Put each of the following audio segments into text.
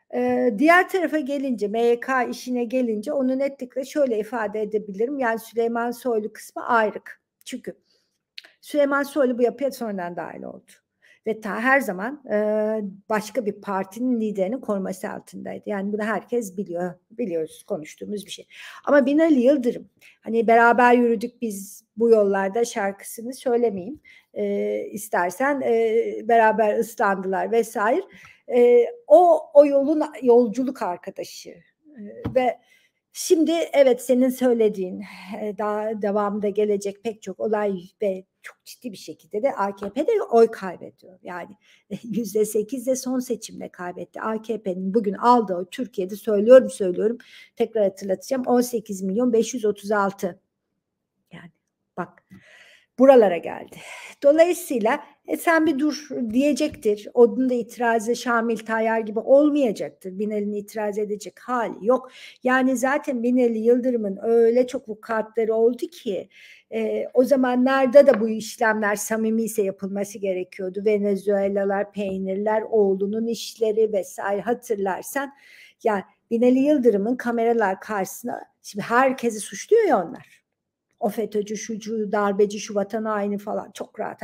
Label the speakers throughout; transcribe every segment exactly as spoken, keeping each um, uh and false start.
Speaker 1: Ee, diğer tarafa gelince, M Y K işine gelince onu netlikle şöyle ifade edebilirim. Yani Süleyman Soylu kısmı ayrık. Çünkü Süleyman Soylu bu yapıya sonradan dahil oldu. Ve ta her zaman e, başka bir partinin liderinin koruması altındaydı. Yani bunu herkes biliyor. Biliyoruz, konuştuğumuz bir şey. Ama Binali Yıldırım, hani beraber yürüdük biz bu yollarda şarkısını söylemeyeyim. E, istersen e, beraber ıslandılar vesaire. E, o o yolun yolculuk arkadaşı. E, ve şimdi evet, senin söylediğin daha devamında gelecek pek çok olay ve çok ciddi bir şekilde de A K P'de oy kaybediyor. Yani yüzde sekizle son seçimde kaybetti. A K P'nin bugün aldığı Türkiye'de, söylüyorum söylüyorum tekrar hatırlatacağım, on sekiz milyon beş yüz otuz altı. Yani bak, buralara geldi. Dolayısıyla e, sen bir dur diyecektir. Onun da itirazı Şamil Tayyar gibi olmayacaktır. Binali'nin itiraz edecek hali yok. Yani zaten Binali Yıldırım'ın öyle çok vukuatları oldu ki e, o zamanlarda da bu işlemler samimi ise yapılması gerekiyordu. Venezuelalar, peynirler, oğlunun işleri vesaire, hatırlarsan. Yani Binali Yıldırım'ın kameralar karşısına, şimdi herkesi suçluyor ya onlar. O FETÖ'cü, şucu, darbeci, şu vatan haini falan, çok rahat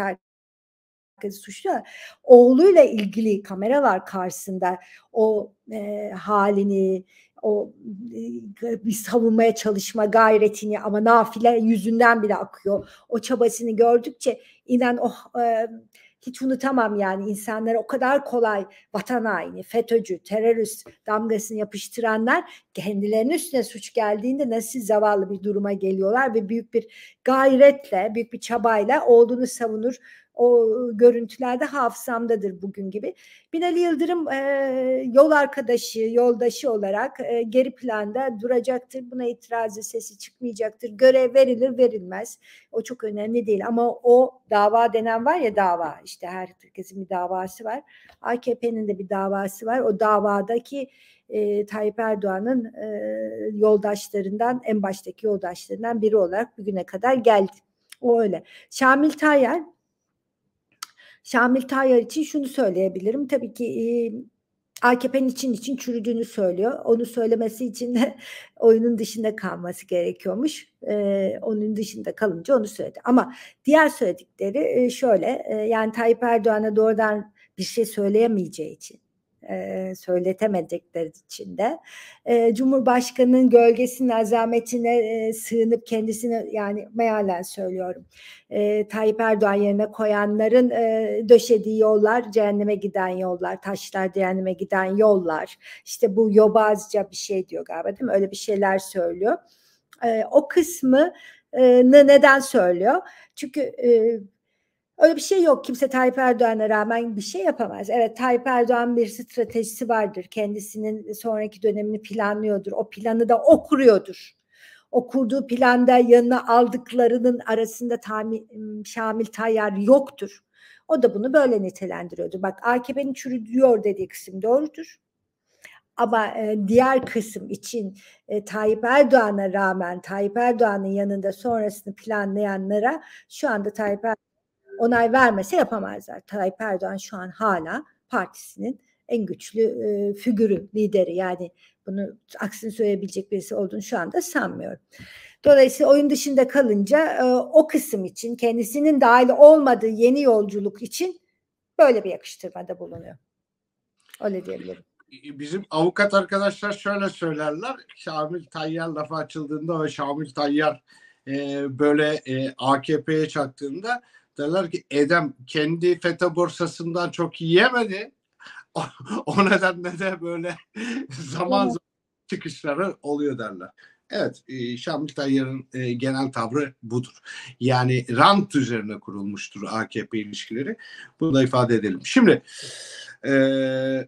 Speaker 1: herkesi suçluyor. Oğluyla ilgili kameralar karşısında o e, halini, o e, bir savunmaya çalışma gayretini, ama nafile yüzünden bile akıyor. O çabasını gördükçe inan oh e, hiç unutamam yani. İnsanlara o kadar kolay vatan haini, FETÖ'cü, terörist damgasını yapıştıranlar kendilerinin üstüne suç geldiğinde nasıl zavallı bir duruma geliyorlar ve büyük bir gayretle, büyük bir çabayla oğlunu savunur. O görüntülerde hafızamdadır bugün gibi. Binali Yıldırım e, yol arkadaşı, yoldaşı olarak e, geri planda duracaktır. Buna itirazı sesi çıkmayacaktır. Görev verilir verilmez. O çok önemli değil. Ama o dava denen var ya, dava. İşte herkesin bir davası var. A K P'nin de bir davası var. O davadaki e, Tayyip Erdoğan'ın e, yoldaşlarından, en baştaki yoldaşlarından biri olarak bugüne kadar geldi. O öyle. Şamil Tayyar Şamil Tayyar için şunu söyleyebilirim. Tabii ki e, A K P'nin için için çürüdüğünü söylüyor. Onu söylemesi için de oyunun dışında kalması gerekiyormuş. E, onun dışında kalınca onu söyledi. Ama diğer söyledikleri e, şöyle, e, yani Tayyip Erdoğan'a doğrudan bir şey söyleyemeyeceği için, e, söyletemedikleri için de e, Cumhurbaşkanı'nın gölgesinin azametine e, sığınıp kendisini, yani mealen söylüyorum, e, Tayyip Erdoğan yerine koyanların e, döşediği yollar cehenneme giden yollar, taşlar cehenneme giden yollar, işte bu yobazca bir şey diyor galiba, değil mi? Öyle bir şeyler söylüyor. E, o kısmı e, neden söylüyor? Çünkü e, öyle bir şey yok. Kimse Tayyip Erdoğan'a rağmen bir şey yapamaz. Evet, Tayyip Erdoğan bir stratejisi vardır. Kendisinin sonraki dönemini planlıyordur. O planı da o kuruyordur. O kurduğu planda yanına aldıklarının arasında tam, Şamil Tayyar yoktur. O da bunu böyle nitelendiriyordu. Bak, A K P'nin çürüyor dediği kısım doğrudur. Ama e, diğer kısım için e, Tayyip Erdoğan'a rağmen Tayyip Erdoğan'ın yanında sonrasını planlayanlara şu anda Tayyip Erdoğan onay vermese yapamazlar. Tayyip Erdoğan şu an hala partisinin en güçlü e, figürü, lideri. Yani bunu aksini söyleyebilecek birisi olduğunu şu anda sanmıyorum. Dolayısıyla oyun dışında kalınca e, o kısım için, kendisinin dahil olmadığı yeni yolculuk için böyle bir yakıştırmada bulunuyor. Öyle diyebilirim.
Speaker 2: Bizim avukat arkadaşlar şöyle söylerler. Şamil Tayyar lafı açıldığında ve Şamil Tayyar e, böyle e, A K P'ye çaktığında derler ki Edem kendi FETÖ borsasından çok yiyemedi. O, o nedenle de böyle zaman zaman çıkışları oluyor derler. Evet, e, Şamil Tayyar'ın e, genel tavrı budur. Yani rant üzerine kurulmuştur A K P ilişkileri. Bunu da ifade edelim. Şimdi eee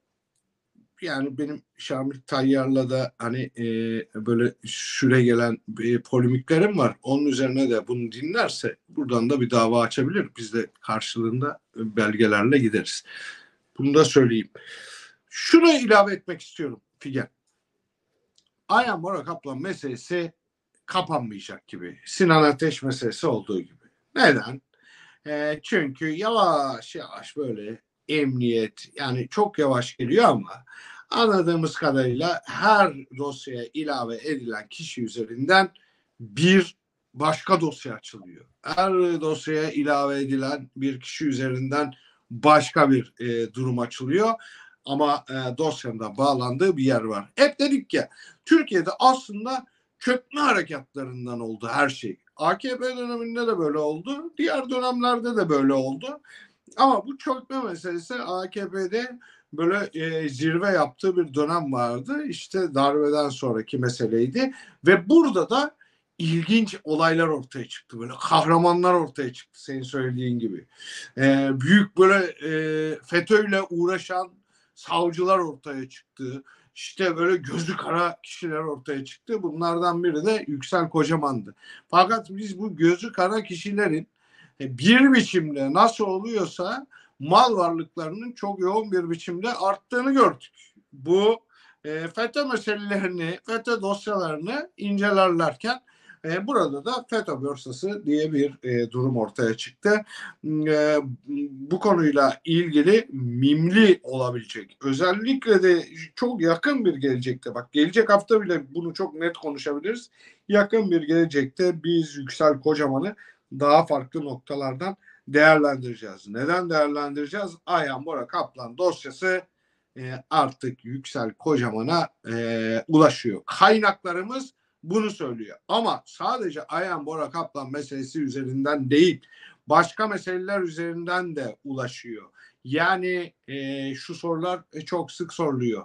Speaker 2: yani benim Şamil Tayyar'la da hani e, böyle süre gelen e, polemiklerim var. Onun üzerine de bunu dinlerse buradan da bir dava açabilir. Biz de karşılığında belgelerle gideriz. Bunu da söyleyeyim. Şunu ilave etmek istiyorum Figen. Ayhan Bora Kaplan meselesi kapanmayacak gibi. Sinan Ateş meselesi olduğu gibi. Neden? E, çünkü yavaş yavaş böyle emniyet, yani çok yavaş geliyor ama Anladığımız kadarıyla her dosyaya ilave edilen kişi üzerinden bir başka dosya açılıyor. Her dosyaya ilave edilen bir kişi üzerinden başka bir e, durum açılıyor. Ama e, dosyanın da bağlandığı bir yer var. Hep dedik ya, Türkiye'de aslında çökme harekatlarından oldu her şey. A K P döneminde de böyle oldu. Diğer dönemlerde de böyle oldu. Ama bu çökme meselesi A K P'de böyle e, zirve yaptığı bir dönem vardı. İşte darbeden sonraki meseleydi. Ve burada da ilginç olaylar ortaya çıktı. Böyle kahramanlar ortaya çıktı senin söylediğin gibi. E, büyük böyle e, FETÖ'yle uğraşan savcılar ortaya çıktı. İşte böyle gözü kara kişiler ortaya çıktı. Bunlardan biri de Yüksel Kocaman'dı. Fakat biz bu gözü kara kişilerin bir biçimde nasıl oluyorsa mal varlıklarının çok yoğun bir biçimde arttığını gördük. Bu e, FETÖ meselelerini, FETÖ dosyalarını incelerlerken e, burada da FETÖ borsası diye bir e, durum ortaya çıktı. E, bu konuyla ilgili mimli olabilecek, özellikle de çok yakın bir gelecekte, bak gelecek hafta bile bunu çok net konuşabiliriz. Yakın bir gelecekte biz Yüksel Kocaman'ı daha farklı noktalardan değerlendireceğiz. Neden değerlendireceğiz? Ayhan Bora Kaplan dosyası e, artık Yüksel Kocaman'a e, ulaşıyor. Kaynaklarımız bunu söylüyor. Ama sadece Ayhan Bora Kaplan meselesi üzerinden değil, başka meseleler üzerinden de ulaşıyor. Yani e, şu sorular çok sık soruluyor.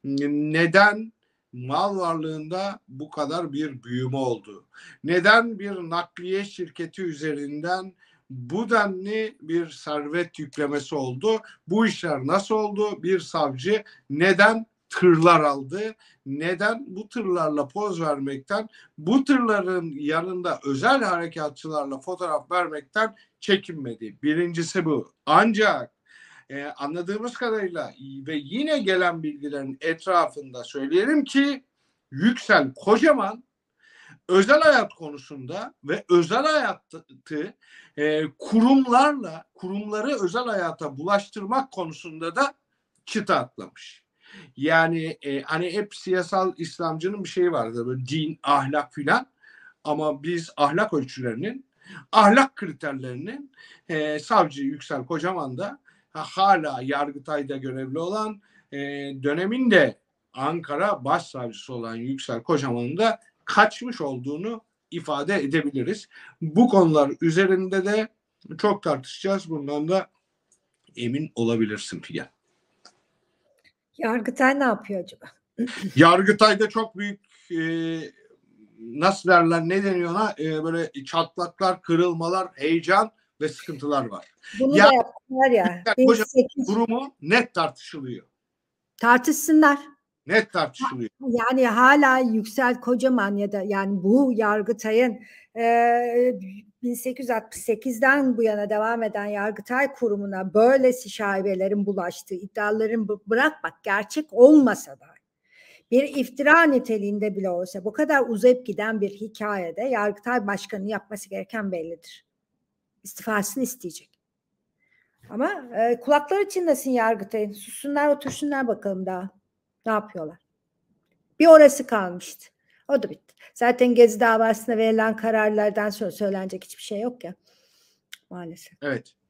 Speaker 2: Neden mal varlığında bu kadar bir büyüme oldu? Neden bir nakliye şirketi üzerinden bu denli bir servet yüklemesi oldu? Bu işler nasıl oldu? Bir savcı neden tırlar aldı? Neden bu tırlarla poz vermekten, bu tırların yanında özel harekatçılarla fotoğraf vermekten çekinmedi? Birincisi bu. Ancak e, anladığımız kadarıyla ve yine gelen bilgilerin etrafında söyleyelim ki Yüksel Kocaman özel hayat konusunda ve özel hayatı e, kurumlarla, kurumları özel hayata bulaştırmak konusunda da çıta atlamış. Yani e, hani hep siyasal İslamcının bir şeyi vardır, böyle din, ahlak filan, ama biz ahlak ölçülerinin, ahlak kriterlerinin e, savcı Yüksel Kocaman da hala Yargıtay'da görevli olan, e, döneminde Ankara Başsavcısı olan Yüksel Kocaman'ın da kaçmış olduğunu ifade edebiliriz. Bu konular üzerinde de çok tartışacağız. Bundan da emin olabilirsin Figen.
Speaker 1: Yargıtay ne yapıyor acaba?
Speaker 2: Yargıtay'da çok büyük e, nasıl derler, ne deniyor ona, e, böyle çatlaklar, kırılmalar, heyecan ve sıkıntılar var.
Speaker 1: Bunu ya, da yaptılar ya.
Speaker 2: Durumu net tartışılıyor.
Speaker 1: Tartışsınlar.
Speaker 2: Net tartışılıyor.
Speaker 1: Yani hala Yüksel Kocaman ya da yani bu Yargıtay'ın e, bin sekiz yüz altmış sekizden bu yana devam eden Yargıtay kurumuna böylesi şaibelerin bulaştığı, iddiaların bırak bak gerçek olmasa da bir iftira niteliğinde bile olsa bu kadar uzayıp giden bir hikayede Yargıtay Başkanı yapması gereken bellidir. İstifasını isteyecek. Ama e, kulakları çınlasın Yargıtay'ın. Sussunlar, otursunlar bakalım daha. Ne yapıyorlar? Bir orası kalmıştı. O da bitti. Zaten Gezi davasına verilen kararlardan sonra söylenecek hiçbir şey yok ya. Maalesef.
Speaker 2: Evet.